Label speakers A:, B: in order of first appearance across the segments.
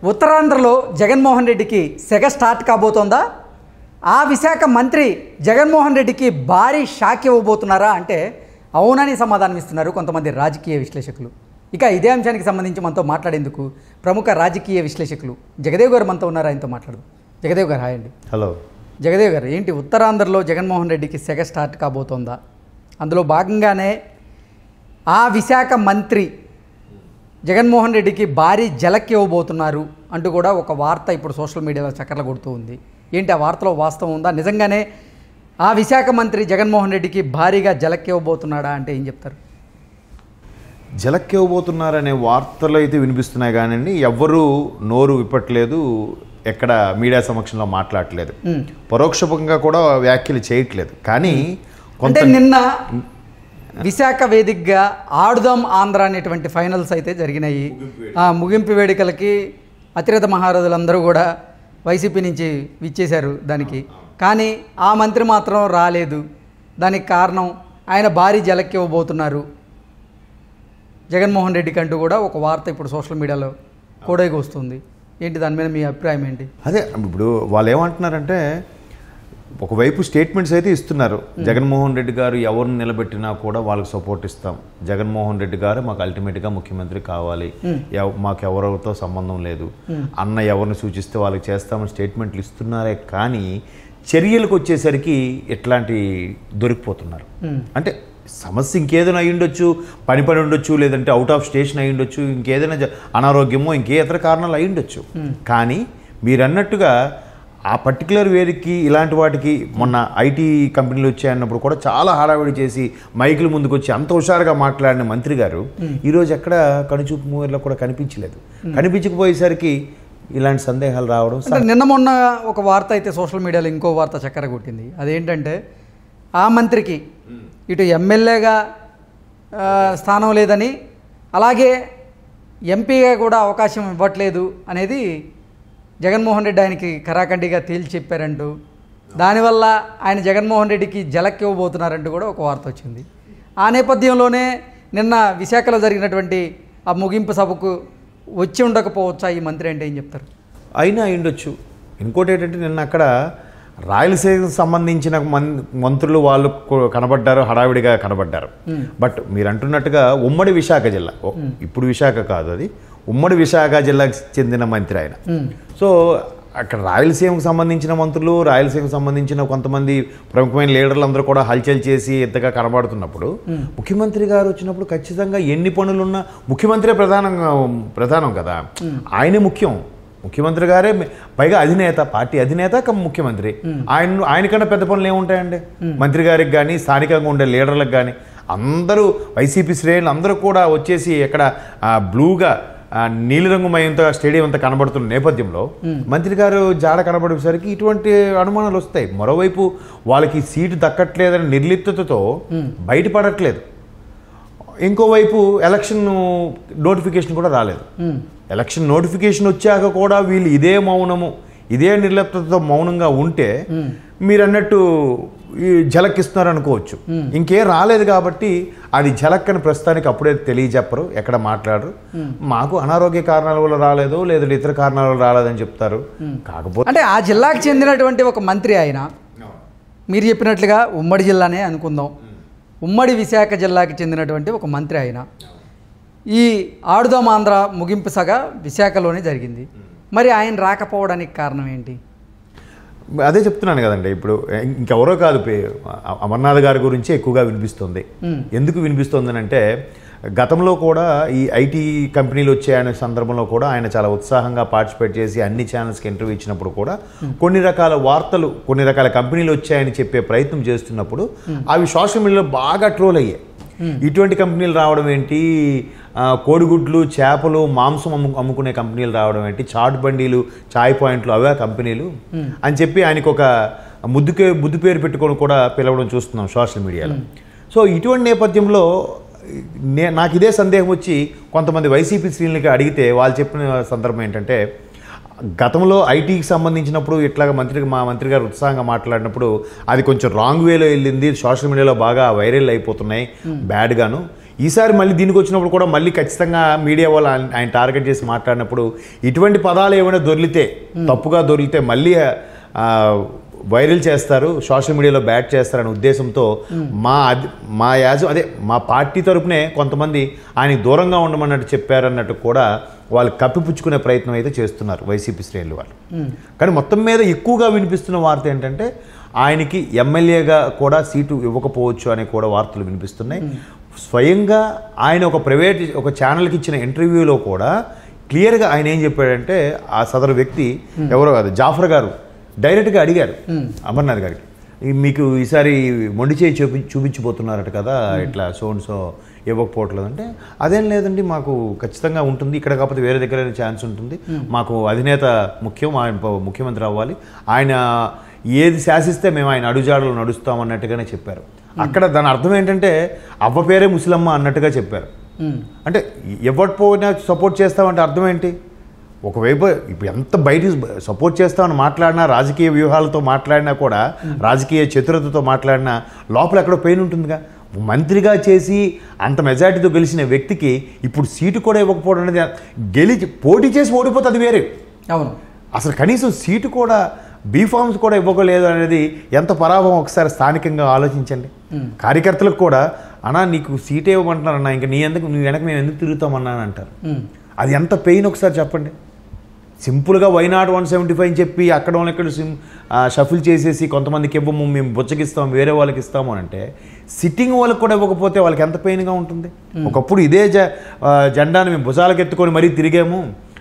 A: ఉత్తరాంధ్రలో జగన్మోహన్ రెడ్డికి సెగ స్టార్ట్ కాబోతోందా? ఆ విశాఖ మంత్రి జగన్మోహన్ రెడ్డికి భారీ షాక్ ఇవ్వబోతున్నారా అంటే అవునని సమాధానం ఇస్తున్నారు కొంతమంది రాజకీయ విశ్లేషకులు. ఇక ఇదే అంశానికి సంబంధించి మనతో మాట్లాడేందుకు ప్రముఖ రాజకీయ విశ్లేషకులు జగదేవ్ గారు మనతో ఉన్నారు. ఆయనతో మాట్లాడదు. జగదేవ్ గారు హాయ్ అండి.
B: హలో
A: జగదేవ్ గారు, ఏంటి ఉత్తరాంధ్రలో జగన్మోహన్ రెడ్డికి సెగ స్టార్ట్ కాబోతోందా? అందులో భాగంగానే ఆ విశాఖ మంత్రి జగన్మోహన్ రెడ్డికి భారీ జలక్ ఇవ్వబోతున్నారు అంటూ కూడా ఒక వార్త ఇప్పుడు సోషల్ మీడియాలో చక్కర్లు కొడుతూ ఉంది. ఏంటి ఆ వార్తలో వాస్తవం ఉందా? నిజంగానే ఆ విశాఖ మంత్రి జగన్మోహన్ రెడ్డికి భారీగా జలక్ ఇవ్వబోతున్నాడా అంటే ఏం చెప్తారు?
B: జలక్ ఇవ్వబోతున్నారనే వార్తలు అయితే వినిపిస్తున్నాయి కానివ్వండి, ఎవ్వరూ నోరు విప్పట్లేదు, ఎక్కడ మీడియా సమక్షంలో మాట్లాడట్లేదు, పరోక్షంగా కూడా వ్యాఖ్యలు చేయట్లేదు. కానీ
A: అంటే నిన్న విశాఖ వేదికగా ఆడుదాం ఆంధ్ర అనేటువంటి ఫైనల్స్ అయితే జరిగినాయి. ముగింపు వేడుకలకి అతిరథ మహారాజులందరూ కూడా వైసీపీ నుంచి విచ్చేశారు దానికి. కానీ ఆ మంత్రి మాత్రం రాలేదు. దానికి కారణం ఆయన భారీ జలక్కి ఇవ్వబోతున్నారు జగన్మోహన్ రెడ్డికి అంటూ కూడా ఒక వార్త ఇప్పుడు సోషల్ మీడియాలో కోడైకి వస్తుంది. ఏంటి దాని మీద మీ అభిప్రాయం ఏంటి?
B: అదే ఇప్పుడు వాళ్ళు ఏమంటున్నారంటే, ఒకవైపు స్టేట్మెంట్స్ అయితే ఇస్తున్నారు. జగన్మోహన్ రెడ్డి గారు ఎవరిని నిలబెట్టినా కూడా వాళ్ళకి సపోర్ట్ ఇస్తాం, జగన్మోహన్ రెడ్డి గారు మాకు అల్టిమేట్గా ముఖ్యమంత్రి కావాలి, మాకు ఎవరితో సంబంధం లేదు, అన్న ఎవరిని సూచిస్తే వాళ్ళకి చేస్తామని స్టేట్మెంట్లు ఇస్తున్నారే. కానీ చర్యలకు వచ్చేసరికి ఎట్లాంటి దొరికిపోతున్నారు. అంటే సమస్య ఇంకేదైనా అయి ఉండొచ్చు, పని ఉండొచ్చు, లేదంటే అవుట్ ఆఫ్ స్టేషన్ అయి ఉండొచ్చు, ఇంకేదైనా అనారోగ్యమో ఇంకే ఇతర కారణాలు అయి ఉండొచ్చు. కానీ మీరు అన్నట్టుగా ఆ పర్టికులర్ వేరికి ఇలాంటి వాటికి మొన్న ఐటీ కంపెనీలు వచ్చాయన్నప్పుడు కూడా చాలా హడావిడి చేసి మైకుల ముందుకు వచ్చి అంత హుషారుగా మాట్లాడిన మంత్రి గారు ఈరోజు ఎక్కడ కనుచూపు మూవీలో కూడా కనిపించలేదు. కనిపించకపోయేసరికి ఇలాంటి సందేహాలు రావడం.
A: నిన్న మొన్న ఒక వార్త అయితే సోషల్ మీడియాలో ఇంకో వార్త చక్కర కొట్టింది. అదేంటంటే ఆ మంత్రికి ఇటు ఎమ్మెల్యేగా స్థానం లేదని, అలాగే ఎంపీగా కూడా అవకాశం ఇవ్వట్లేదు అనేది జగన్మోహన్ రెడ్డి ఆయనకి కరాఖండిగా తేల్చి చెప్పారంటూ, దానివల్ల ఆయన జగన్మోహన్ రెడ్డికి జలక్ ఇవ్వబోతున్నారంటూ కూడా ఒక వార్త వచ్చింది. ఆ నేపథ్యంలోనే నిన్న విశాఖలో జరిగినటువంటి ఆ ముగింపు సభకు వచ్చి ఉండకపోవచ్చా ఈ మంత్రి అంటే ఏం చెప్తారు?
B: అయినా అయ్యుండొచ్చు. ఇంకోటి ఏంటంటే నిన్న అక్కడ రాయలసీమకు సంబంధించిన మంత్రులు వాళ్ళు కనబడ్డారు, హడావిడిగా కనబడ్డారు. బట్ మీరు అంటున్నట్టుగా ఉమ్మడి విశాఖ జిల్లా, ఇప్పుడు విశాఖ కాదు, అది ఉమ్మడి విశాఖ జిల్లాకు చెందిన మంత్రి ఆయన. సో అక్కడ రాయలసీమకు సంబంధించిన మంత్రులు, రాయలసీమకు సంబంధించిన కొంతమంది ప్రముఖమైన లీడర్లు అందరూ కూడా హల్చల్ చేసి ఎంతగా కనబడుతున్నప్పుడు ముఖ్యమంత్రి గారు వచ్చినప్పుడు ఖచ్చితంగా ఎన్ని పనులున్నా ముఖ్యమంత్రి ప్రధానం కదా, ఆయనే ముఖ్యం. ముఖ్యమంత్రి గారే పైగా అధినేత, పార్టీ అధినేత ముఖ్యమంత్రి. ఆయనకన్నా పెద్ద పనులు ఏముంటాయండి మంత్రి గారికి కానీ, స్థానికంగా ఉండే లీడర్లకు కానీ. అందరూ వైసీపీ శ్రేణులు అందరూ కూడా వచ్చేసి ఎక్కడ బ్లూగా నీలిరంగుమయంతో స్టేడియం అంతా కనబడుతున్న నేపథ్యంలో మంత్రి గారు జాడ కనబడేసరికి ఇటువంటి అనుమానాలు వస్తాయి. మరోవైపు వాళ్ళకి సీటు దక్కట్లేదని నిర్లిప్తతో బయటపడట్లేదు. ఇంకోవైపు ఎలక్షన్ నోటిఫికేషన్ కూడా రాలేదు. ఎలక్షన్ నోటిఫికేషన్ వచ్చాక కూడా వీళ్ళు ఇదే మౌనము, ఇదే నిర్లిప్తతో మౌనంగా ఉంటే మీరు అన్నట్టు ఈ జలక్ ఇస్తున్నారు అనుకోవచ్చు. ఇంకేం రాలేదు కాబట్టి అది జలక్ అని ప్రస్తుతానికి అప్పుడే తెలియజెప్పరు, ఎక్కడ మాట్లాడరు. మాకు అనారోగ్య కారణాల వల్ల రాలేదు, లేదా ఇతర కారణాల వల్ల రాలేదని చెప్తారు. కాకపోతే
A: అంటే ఆ జిల్లాకు చెందినటువంటి ఒక మంత్రి ఆయన, మీరు చెప్పినట్లుగా ఉమ్మడి జిల్లానే అనుకుందాం, ఉమ్మడి విశాఖ జిల్లాకి చెందినటువంటి ఒక మంత్రి ఆయన, ఈ ఆడుదాం ఆంధ్ర ముగింపు సగ విశాఖలోనే జరిగింది. మరి ఆయన రాకపోవడానికి కారణం ఏంటి?
B: అదే చెప్తున్నాను కదండి. ఇప్పుడు ఇంకెవరో కాదు, అమర్నాథ్ గారి గురించి ఎక్కువగా వినిపిస్తుంది. ఎందుకు వినిపిస్తుంది అంటే, గతంలో కూడా ఈ ఐటీ కంపెనీలు వచ్చాయనే సందర్భంలో కూడా ఆయన చాలా ఉత్సాహంగా పార్టిసిపేట్ చేసి అన్ని ఛానల్స్కి ఇంటర్వ్యూ ఇచ్చినప్పుడు కూడా కొన్ని రకాల వార్తలు, కొన్ని రకాల కంపెనీలు వచ్చాయని చెప్పే ప్రయత్నం చేస్తున్నప్పుడు అవి సోషల్ మీడియాలో బాగా ట్రోల్ అయ్యాయి. ఇటువంటి కంపెనీలు రావడం ఏంటి, కోడిగుడ్లు, చేపలు, మాంసం అమ్ముకునే కంపెనీలు రావడం ఏంటి, చాట్ బండీలు, చాయ్ పాయింట్లు అవే కంపెనీలు అని చెప్పి ఆయనకు ఒక ముద్దు పేరు పెట్టుకొని కూడా పిలవడం చూస్తున్నాం సోషల్ మీడియాలో. సో ఇటువంటి నేపథ్యంలో నాకు ఇదే సందేహం వచ్చి కొంతమంది వైసీపీ శ్రేణులకి అడిగితే వాళ్ళు చెప్పిన సందర్భం ఏంటంటే, గతంలో ఐటీకి సంబంధించినప్పుడు ఇట్లాగా మా మంత్రి గారు ఉత్సాహంగా మాట్లాడినప్పుడు అది కొంచెం రాంగ్ వేలో వెళ్ళింది, సోషల్ మీడియాలో బాగా వైరల్ అయిపోతున్నాయి బ్యాడ్గాను. ఈసారి మళ్ళీ దీనికి వచ్చినప్పుడు కూడా మళ్ళీ ఖచ్చితంగా మీడియా వాళ్ళు ఆయన టార్గెట్ చేసి మాట్లాడినప్పుడు ఇటువంటి పదాలు ఏమైనా దొరికితే తప్పుగా దొరికితే మళ్ళీ వైరల్ చేస్తారు, సోషల్ మీడియాలో బ్యాట్ చేస్తారనే ఉద్దేశంతో మా పార్టీ తరపునే కొంతమంది ఆయనకి దూరంగా ఉండమన్నట్టు చెప్పారన్నట్టు కూడా వాళ్ళు కప్పిపుచ్చుకునే ప్రయత్నం అయితే చేస్తున్నారు వైసీపీ శ్రేణులు వాళ్ళు. కానీ మొత్తం మీద ఎక్కువగా వినిపిస్తున్న వార్త ఏంటంటే ఆయనకి ఎమ్మెల్యేగా కూడా సీటు ఇవ్వకపోవచ్చు అనే కూడా వార్తలు వినిపిస్తున్నాయి. స్వయంగా ఆయన ఒక ఛానల్కి ఇచ్చిన ఇంటర్వ్యూలో కూడా క్లియర్గా ఆయన ఏం చెప్పాడంటే, ఆ సదరు వ్యక్తి ఎవరో కాదు జాఫర్ గారు డైరెక్ట్గా అడిగారు అమర్నాథ్ గారికి, మీకు ఈసారి మొండి చేయి చూపించిపోతున్నారట కదా, ఇట్లా సో ఇవ్వకపోవట్లేదు అంటే, అదేం లేదండి మాకు ఖచ్చితంగా ఉంటుంది, ఇక్కడ కాకపోతే వేరే దగ్గర ఛాన్స్ ఉంటుంది, మాకు అధినేత ముఖ్యం, ఆయన ముఖ్యమంత్రి అవ్వాలి, ఆయన ఏది శాసిస్తే మేము ఆయన అడుగుజాడలు నడుస్తాం అన్నట్టుగానే చెప్పారు. అక్కడ దాని అర్థం ఏంటంటే అవ్వ పేరే ముసలమ్మ అన్నట్టుగా చెప్పారు. అంటే ఇవ్వకపోయినా సపోర్ట్ చేస్తామంటే అర్థం ఏంటి? ఒకవైపు ఇప్పుడు ఎంత బయట సపోర్ట్ చేస్తామని మాట్లాడినా, రాజకీయ వ్యూహాలతో మాట్లాడినా కూడా, రాజకీయ చతురతతో మాట్లాడినా లోపల ఎక్కడో పెయిన్ ఉంటుందిగా. మంత్రిగా చేసి అంత మెజార్టీతో గెలిచిన వ్యక్తికి ఇప్పుడు సీటు కూడా ఇవ్వకపోవడం అనేది, పోటీ చేసి ఓడిపోతే అది వేరే.
A: అవును, అసలు
B: కనీసం సీటు కూడా బీఫామ్స్ కూడా ఇవ్వకలేదు అనేది ఎంత పరాభవం ఒకసారి స్థానికంగా ఆలోచించండి. కార్యకర్తలకు కూడా అన్నా నీకు సీట్ ఇవ్వమంటున్నారన్నా, ఇంకా నువ్వు వెనక మేము ఎందుకు తిరుగుతామన్నా అని అంటారు. అది ఎంత పెయిన్ ఒకసారి చెప్పండి. సింపుల్గా వైనాట్ 175 అని చెప్పి అక్కడ ఇక్కడ షఫిల్ చేసేసి కొంతమందికి ఇవ్వము, మేము బుచ్చగిస్తాం, వేరే వాళ్ళకి ఇస్తాము అని అంటే, సిట్టింగ్ వాళ్ళకి కూడా ఇవ్వకపోతే వాళ్ళకి ఎంత ఉంటుంది. ఒకప్పుడు ఇదే జెండాను మేము భుజాలకు ఎత్తుకొని మరీ తిరిగాము,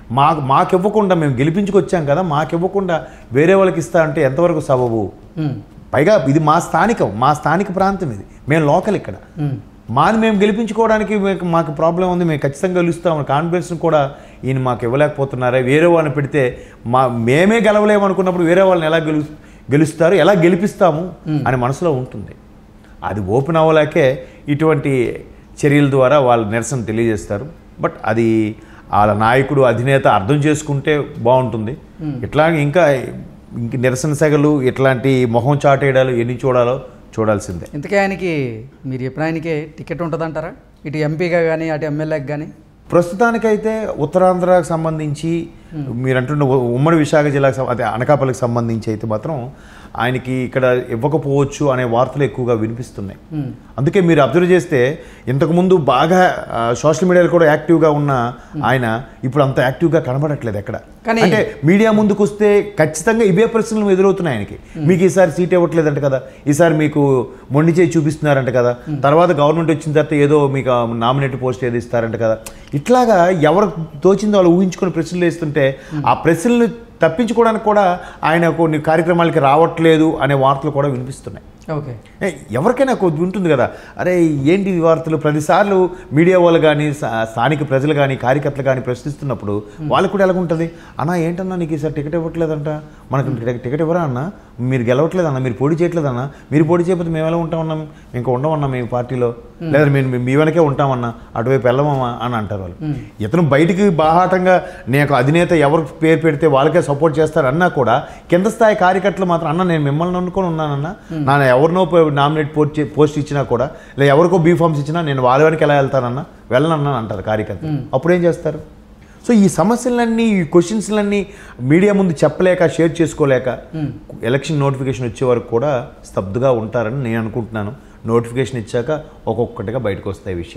B: మాకు ఇవ్వకుండా మేము గెలిపించుకొచ్చాం కదా, మాకు ఇవ్వకుండా వేరే వాళ్ళకి ఇస్తా అంటే ఎంతవరకు సబబు? పైగా ఇది మా స్థానిక ప్రాంతం, ఇది మేము లోకల్, ఇక్కడ మాది మేము గెలిపించుకోవడానికి మాకు ప్రాబ్లం ఉంది, మేము ఖచ్చితంగా గెలుస్తాం కాన్ఫిడెన్స్ కూడా ఈయన మాకు ఇవ్వలేకపోతున్నారే, వేరే వాళ్ళని పెడితే మేమే గెలవలేము అనుకున్నప్పుడు వేరే వాళ్ళని ఎలా గెలుస్తారు, ఎలా గెలిపిస్తాము అని మనసులో ఉంటుంది. అది ఓపెన్ అవ్వలేకే ఇటువంటి చర్యల ద్వారా వాళ్ళు నిరసన తెలియజేస్తారు. బట్ అది వాళ్ళ నాయకుడు అధినేత అర్థం చేసుకుంటే బాగుంటుంది. ఇట్లాగే ఇంకా నిరసన సెగలు, ఇట్లాంటి మొహం చాటేయడాలు ఎన్ని చూడాల్సిందే.
A: ఇంతకీ ఆయనకి మీరు చెప్పిన ఆయనకి టికెట్ ఉంటుందంటారా, ఇటు ఎంపీగా కానీ అటు ఎమ్మెల్యేకి కానీ?
B: ప్రస్తుతానికైతే ఉత్తరాంధ్రకు సంబంధించి మీరు అంటున్న ఉమ్మడి విశాఖ జిల్లాకు అదే అనకాపల్లికి సంబంధించి అయితే మాత్రం ఆయనకి ఇక్కడ ఇవ్వకపోవచ్చు అనే వార్తలు ఎక్కువగా వినిపిస్తున్నాయి. అందుకే మీరు అబ్జర్వ్ చేస్తే ఇంతకుముందు బాగా సోషల్ మీడియాలో కూడా యాక్టివ్గా ఉన్న ఆయన ఇప్పుడు అంత యాక్టివ్గా కనబడట్లేదు ఎక్కడ. అంటే మీడియా ముందుకు వస్తే ఖచ్చితంగా ఇవే ప్రశ్నలు ఎదురవుతున్నాయి ఆయనకి. మీకు ఈసారి సీట్ ఇవ్వట్లేదంట కదా, ఈసారి మీకు మొండి చేయి చూపిస్తున్నారంట కదా, తర్వాత గవర్నమెంట్ వచ్చిన తర్వాత ఏదో మీకు నామినేట్ పోస్ట్ ఏదో ఇస్తారంట కదా, ఇట్లాగా ఎవరు తోచిందో వాళ్ళు ఊహించుకుని ప్రశ్నలు వేస్తుంటే ఆ ప్రశ్నలు తప్పించుకోవడానికి కూడా ఆయన కొన్ని కార్యక్రమాలకి రావట్లేదు అనే వార్తలు కూడా వినిపిస్తున్నాయి.
A: ఓకే,
B: ఎవరికైనా ఉంటుంది కదా, అరే ఏంటి ఈ వార్తలు, ప్రతిసార్లు మీడియా వాళ్ళు కానీ స్థానిక ప్రజలు కానీ కార్యకర్తలు కానీ ప్రశ్నిస్తున్నప్పుడు వాళ్ళకు కూడా ఎలాగుంటుంది, అన్నా ఏంటన్నా నీకు ఈసారి టికెట్ ఇవ్వట్లేదంట, మనకు టికెట్ ఇవ్వరా అన్న, మీరు గెలవట్లేదన్నా, మీరు పోటీ చేయట్లేదన్నా, మీరు పోటీ చేయకపోతే మేము ఎలా ఉంటామన్నా, ఇంకా ఉండమన్నా మేము పార్టీలో, లేదా మేము మీ వెనకే ఉంటామన్నా, అటువైపు వెళ్ళమమ్మా అని అంటారు వాళ్ళు. ఇతను బయటికి బాహాటంగా నేను అధినేత ఎవరు పేరు పెడితే వాళ్ళకే సపోర్ట్ చేస్తారన్నా కూడా కింద స్థాయి కార్యకర్తలు మాత్రం అన్న నేను మిమ్మల్ని అనుకొని ఉన్నానన్నా, నా ఎవరినో నామినేట్ పోస్ట్ ఇచ్చినా కూడా, లేదా ఎవరికో బీఫామ్స్ ఇచ్చినా నేను వాళ్ళ వెనక ఎలా వెళ్తానన్నా, వెళ్ళనన్నా అంటారు కార్యకర్తలు. అప్పుడు ఏం చేస్తారు? సో ఈ సమస్యలన్నీ, ఈ క్వశ్చన్స్లన్నీ మీడియా ముందు చెప్పలేక, షేర్ చేసుకోలేక ఎలక్షన్ నోటిఫికేషన్ వచ్చే వరకు కూడా స్తబ్దుగా ఉంటారని నేను అనుకుంటున్నాను. నోటిఫికేషన్ ఇచ్చాక ఒక్కొక్కటిగా బయటకు వస్తాయి విషయం.